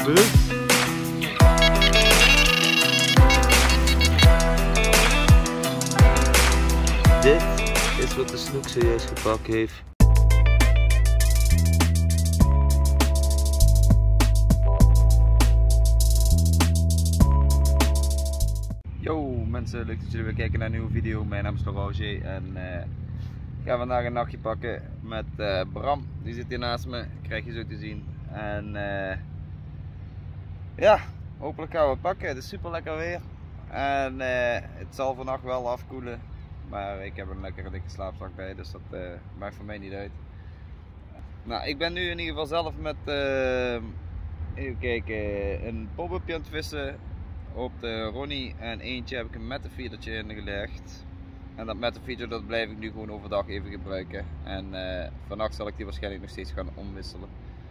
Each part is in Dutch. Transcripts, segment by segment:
vis. Dit is wat de snoek serieus gepakt heeft. Yo mensen, leuk dat jullie weer kijken naar een nieuwe video. Mijn naam is Roger en ik ga vandaag een nachtje pakken met Bram. Die zit hier naast me, krijg je zo te zien. En ja, hopelijk gaan we het pakken. Het is super lekker weer. En het zal vannacht wel afkoelen. Maar ik heb een lekkere dikke slaapzak bij, dus dat maakt voor mij niet uit. Nou, ik ben nu in ieder geval zelf met even kijken, een pop-upje aan het vissen op de Ronnie. En eentje heb ik een mettenfeedertje ingelegd. En dat mettenfeeder dat blijf ik nu gewoon overdag even gebruiken. En vannacht zal ik die waarschijnlijk nog steeds gaan omwisselen.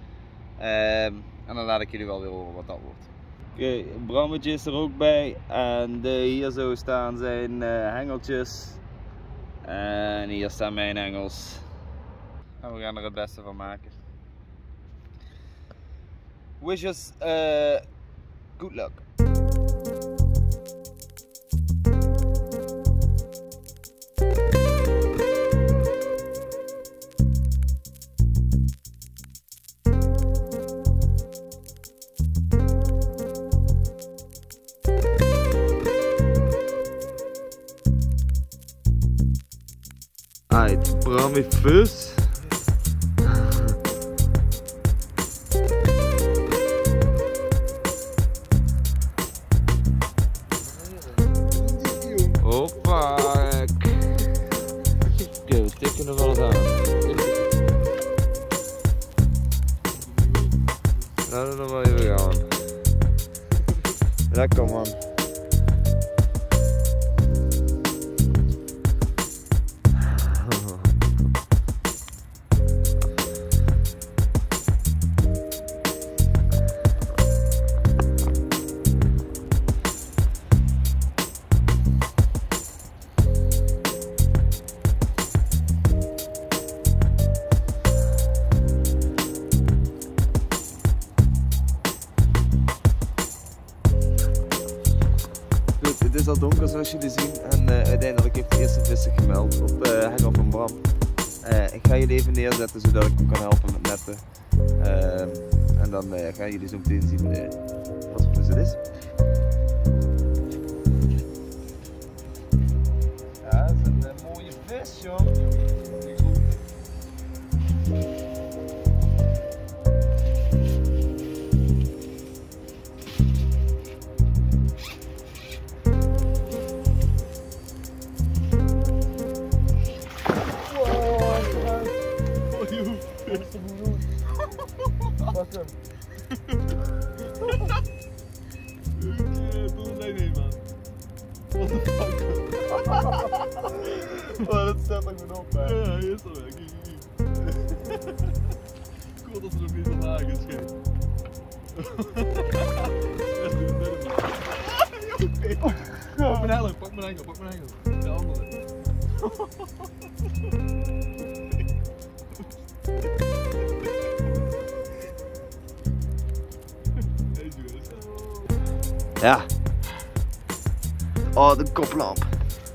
En dan laat ik jullie wel weer horen wat dat wordt. Oké, Brammetje is er ook bij. En hier zo staan zijn hengeltjes. En hier staan mijn hengels. En we gaan er het beste van maken. Wish us good luck. Uit Bram heeft vis. Hoppa. Oké, we tikken er wel eens aan. Laten we nog wel even gaan. Lekker man. Het is al donker zoals jullie zien en uiteindelijk heeft de eerste vis zich gemeld op de hengel van Bram. Ik ga jullie even neerzetten zodat ik hem kan helpen met netten. En dan gaan jullie zo meteen zien wat voor vis het is. Ja, dat is een mooie vis joh. Pak hem. Tot zijn heen man. What the fuck? Oh, dat staat ook goed op man. Ja, hier is al weg. Cool dat ze nog niet op haken schijnt. Pak mijn helm, pak mijn hengel, pak mijn hengel. De andere. Ja. Oh, de koplamp.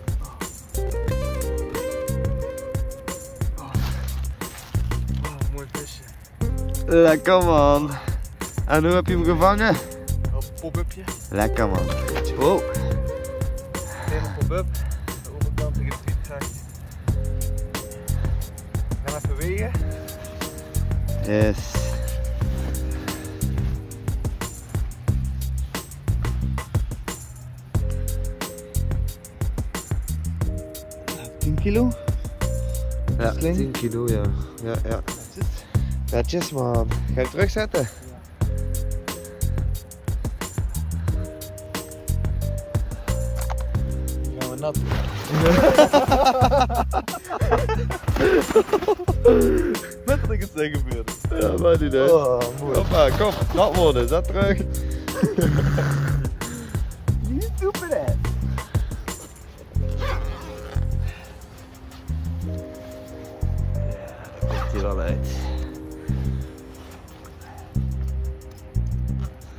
Oh, mooi visje. Lekker man. En hoe heb je hem gevangen? Op een pop-upje. Lekker man. Wow. Even pop-up. De overkant tegen het frietkrachtje. We gaan even wegen. Yes. Kilo? Ja, 10 kilo ja. Ja. Netjes man. Ga je hem terugzetten? Nu gaan we nat. Net dat ik het zeggen gebeurde. Ja, maar niet uit. Oh, mooi. Hoppa, kom, nat worden, zet terug. You stupid ass. Hier al uit.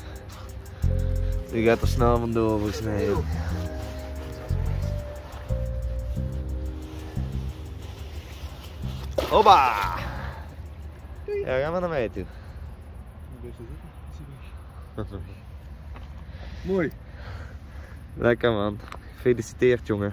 Die gaat er snel vandoor volgens mij. Hoppa! Ja, gaan we naar mij toe. Mooi. Lekker man. Gefeliciteerd jongen.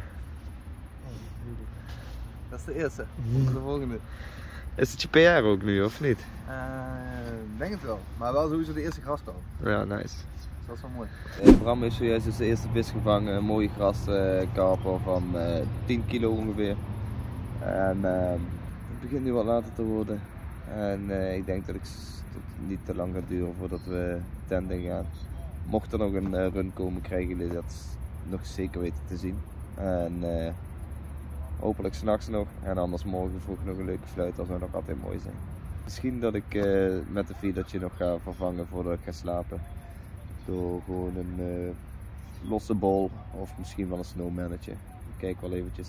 Dat is de eerste. Komt de volgende. Is het je PR ook nu of niet? Denk het wel. Maar wel sowieso de eerste grastal. Ja, nice. Dus dat is wel mooi. Bram is zojuist dus de eerste vis gevangen. Een mooie graskarper van 10 kilo ongeveer. En het begint nu wat later te worden. En ik denk dat het niet te lang gaat duren voordat we tent in gaan. Mocht er nog een run komen, krijgen jullie dat nog zeker weten te zien. En hopelijk 's nachts nog. En anders morgen vroeg nog een leuke fluit, dat zou nog altijd mooi zijn. Misschien dat ik met de feedertje nog ga vervangen voordat ik ga slapen. Door gewoon een losse bol of misschien wel een snowmannetje. Ik kijk wel eventjes.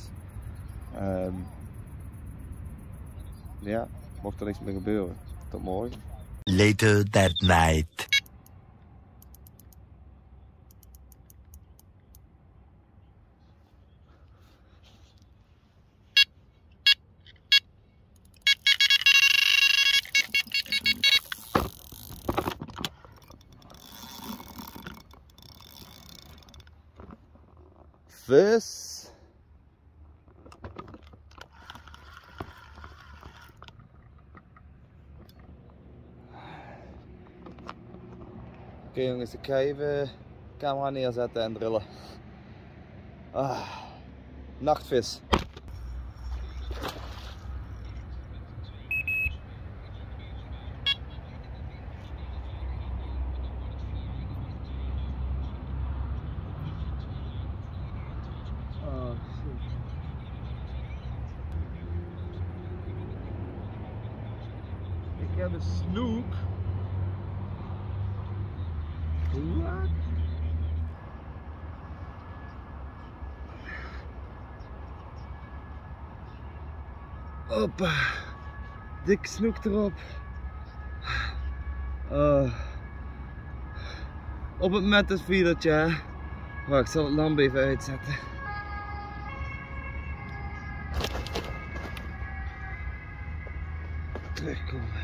Ja, mocht er niks meer gebeuren. Tot morgen. Later that night. Vis. Oké jongens, ik ga even de camera neerzetten en drillen. Nachtvis. Ik heb een snoek. Wat? Hoppa. Dik snoek erop. Op het met het feedertje. Hè. Wacht, ik zal het lamp even uitzetten. Terugkomen.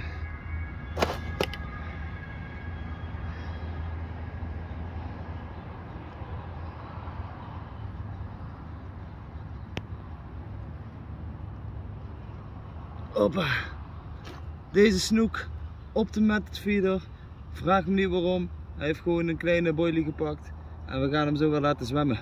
Hoppa. Deze snoek op de met het feeder. Vraag me niet waarom. Hij heeft gewoon een kleine boilie gepakt. En we gaan hem zo weer laten zwemmen.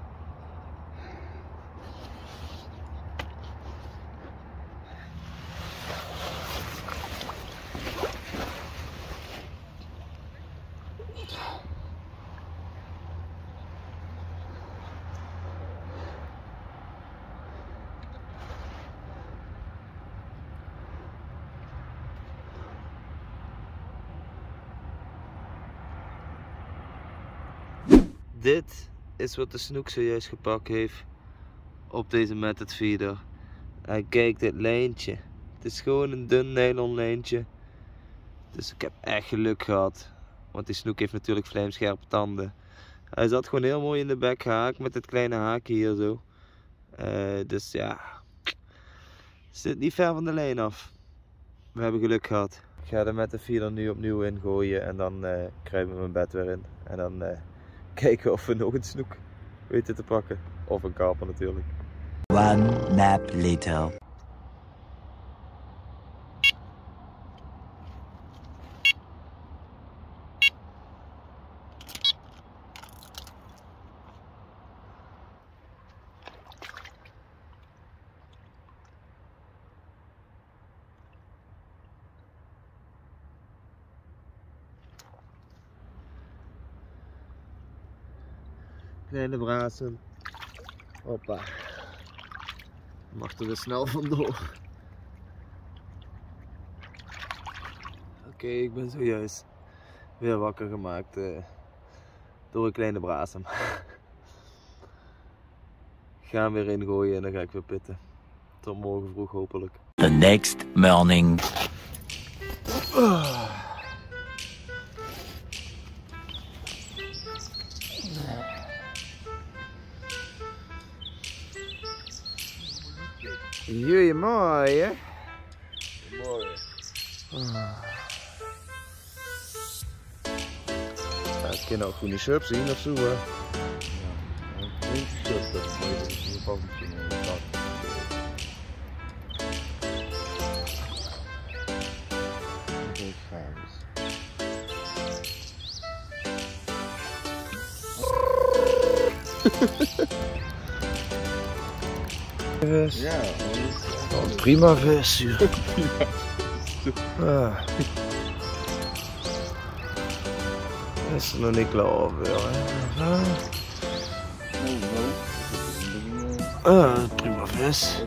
Dit is wat de snoek zojuist gepakt heeft op deze method feeder. En kijk dit lijntje. Het is gewoon een dun nylon lijntje. Dus ik heb echt geluk gehad. Want die snoek heeft natuurlijk vlijmscherpe tanden. Hij zat gewoon heel mooi in de bek gehaakt met dit kleine haakje hier zo. Dus ja, zit niet ver van de lijn af. We hebben geluk gehad. Ik ga er met de feeder nu opnieuw in gooien en dan kruipen we mijn bed weer in. En dan kijken of we nog een snoek weten te pakken. Of een karper natuurlijk. One nap later. Kleine brazen. Hoppa. Mag er dus snel vandoor. Oké, ik ben zojuist weer wakker gemaakt door een kleine brazen. Ga hem weer ingooien en dan ga ik weer pitten. Tot morgen vroeg hopelijk. The next morning. Goeiemorgen. Mooi. Ik kan ook goede sub zien of zo. Hè? Ja, Prima vis. Is er nog niet klaar weer. Prima vis.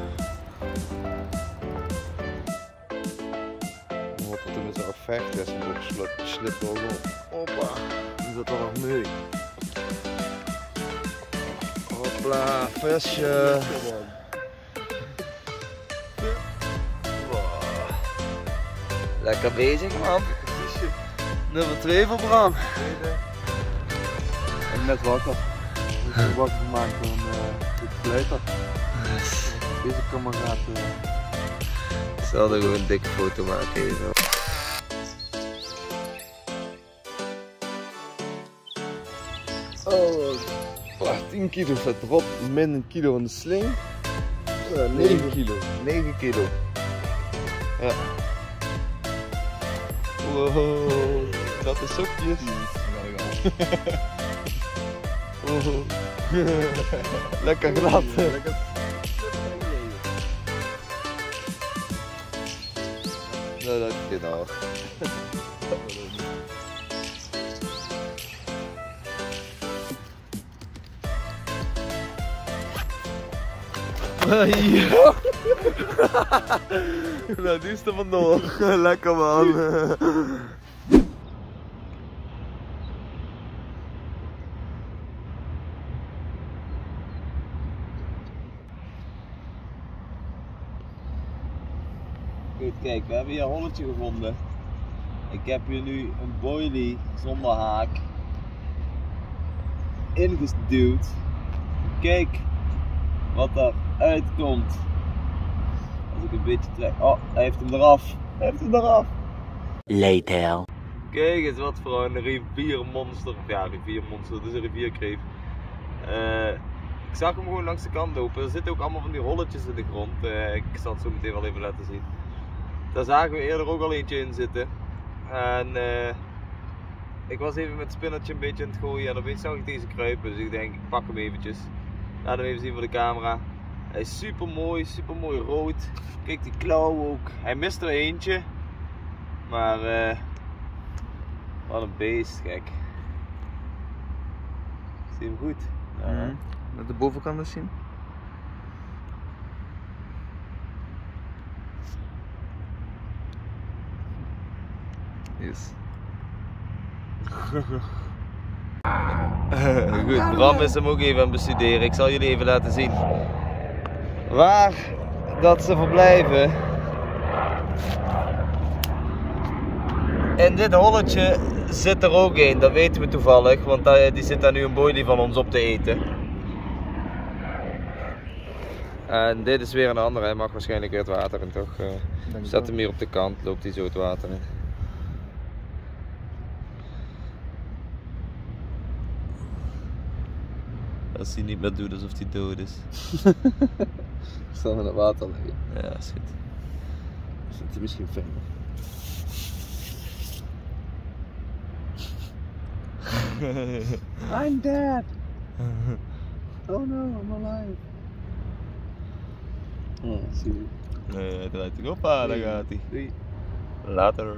Wat er met zo'n vecht is, moet ik slippen ook op. Hoppa, is dat toch nog mee? Hopla, visje. Lekker bezig, man. Nummer 2 voor Bram. En net wakker. Ik ben wakker gemaakt van de kleuter. Deze kameraad. Ik zal er gewoon een dikke foto maken even. Oh, 10 kilo staat erop, min een kilo van de sling. 9 kilo. 9 kilo. Ja. Wow, dat is sokjes. Wow. Lekker glad. Nou, dat is nou. Ja. Nou, die is er vandoor. Lekker man. Goed, kijk, we hebben hier een holletje gevonden. Ik heb hier nu een boilie zonder haak ingeduwd. Kijk wat eruit komt. Als ik een beetje trek. Oh, hij heeft hem eraf. Hij heeft hem eraf. Later. Kijk eens wat voor een riviermonster. Of ja, riviermonster, het is een rivierkreeft. Ik zag hem gewoon langs de kant lopen. Er zitten ook allemaal van die rolletjes in de grond. Ik zal het zo meteen wel even laten zien. Daar zagen we eerder ook al eentje in zitten. En ik was even met het spinnertje een beetje aan het gooien en opeens zag ik deze kruipen. Dus ik denk, ik pak hem eventjes. Laat hem even zien voor de camera. Hij is super mooi rood. Kijk die klauw ook. Hij mist er eentje. Maar wat een beest, gek. Zie je hem goed? Ja, Met de bovenkant eens zien. Yes. Goed, Bram is hem ook even aan het bestuderen. Ik zal jullie even laten zien waar dat ze verblijven. In dit holletje zit er ook een, dat weten we toevallig, want die zit daar nu een boilie van ons op te eten. En dit is weer een andere, hij mag waarschijnlijk weer het water in toch? Zet hem hier op de kant, loopt hij zo het water in. Als hij niet meer doet alsof hij dood is. Ik zal in het water liggen. Ja, is goed. Zit hij misschien verder? I'm dead! Oh no, I'm alive! Oh, zie je. Nee, hij draait zich op, daar gaat hij. Doei. Later.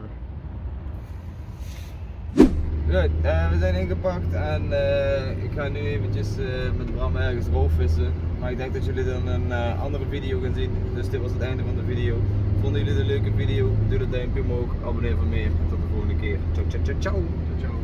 Goed, we zijn ingepakt en ik ga nu eventjes met Bram ergens roofvissen. Maar ik denk dat jullie dan een andere video gaan zien. Dus dit was het einde van de video. Vonden jullie het een leuke video? Doe dat duimpje omhoog, abonneer voor meer. Tot de volgende keer. Ciao, ciao, ciao, ciao.